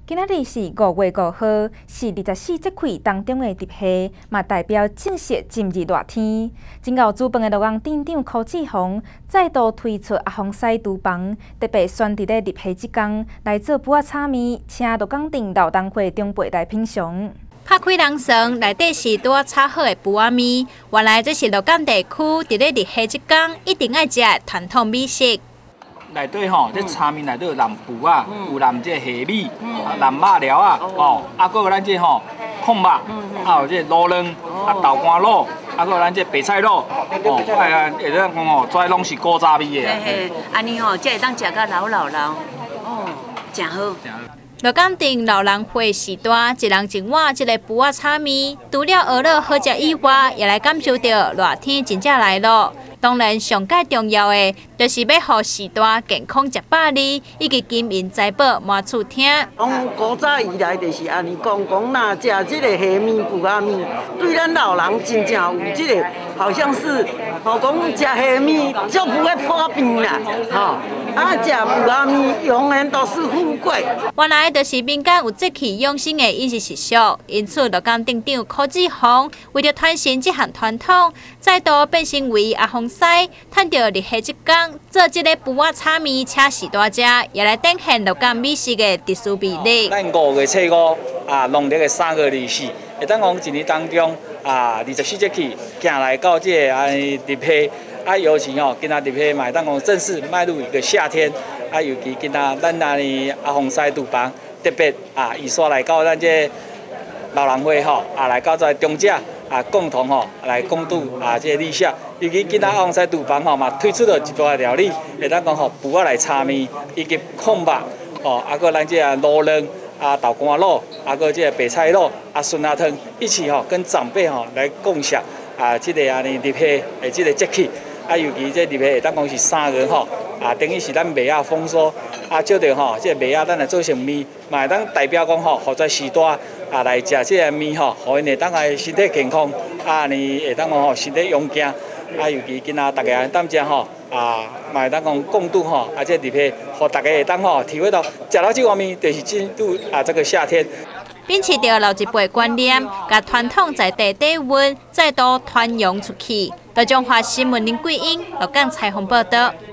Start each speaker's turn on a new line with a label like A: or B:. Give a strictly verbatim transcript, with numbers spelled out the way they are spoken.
A: 今仔日是五月五号，是二十四节气当中的入夏，嘛代表正式进入热天。真后主办的乐工店长柯志宏再度推出阿丰西厨房，特别选伫咧入夏即天来做卜仔炒面，请乐工店劳动会长辈来品尝。
B: 拍开人生，内底是拄啊炒好的卜仔面。原来这是鹿港地区伫咧入夏即天一定爱食的传统美食。
C: 内底吼，这炒面内底有南布啊，有南这虾米，啊南肉料啊，哦，啊，搁有咱这吼控肉，啊有这卤卵，啊豆干卤，啊搁有咱这白菜卤，哦，哎呀，会当讲吼，这拢是古早味的。
D: 嘿嘿，安尼吼，才会当食到老老老，哦，真好。
B: 鹿港店老人会时段，一人一碗一个卜仔炒面，除了鹅肉好食以外，也来感受到热天真正来了。 当然，上界重要的，就是要互时代健康食饱哩，以及金银财宝满厝听。
E: 从古早以来就是安尼讲，讲若食这个虾面、布仔面，对咱老人真正有这个，好像是，吼讲食虾面就不会破病啦，吼。啊，食布仔面永远都是富贵。
B: 原来就是民间有节气养生的饮食习俗，因此鹿港店长柯志宏为了传承这项传统，再度变身为阿丰西，趁着日夏即天做这个卜仔炒面，请时大食，也来展现鹿港美食的特殊魅力。
C: 咱五月初五啊，农历的三月二四，会当讲一年当中啊，二十四节气行来到这个安尼入夏。 啊，尤其吼，今仔入夏嘛，当讲正式迈入一个夏天。啊，尤其今仔咱安尼阿丰西厨房特别啊，伊刷来到咱这老人会吼，啊来到这中者啊，共同吼来共度啊这理想。尤其今仔阿丰西厨房吼嘛，推出了一大料理，会当讲吼卜仔来炒面，以及控肉哦，啊个咱这啊卤卵啊豆干卤，啊个这白菜卤啊酸辣汤，一起吼跟长辈吼来共享啊这个安尼入夏的这个节气。 啊，尤其这入夏会当讲是三月吼，啊，等于是咱麦仔丰收，啊，借着吼，这麦仔咱来做成面，嘛会当代表讲吼，互在时代啊来食这个面吼，互因会当来身体健康，啊，呢会当讲吼身体勇健，啊，尤其今仔大家当食吼，啊，嘛会当讲共度吼，啊，这入夏，互大家会当吼体会到食到这碗面，就是进入啊这个夏天。
B: 秉持着老一辈观念，把传统在地底蕴再度传扬出去。台中华新闻林桂英、鹿港采访报道。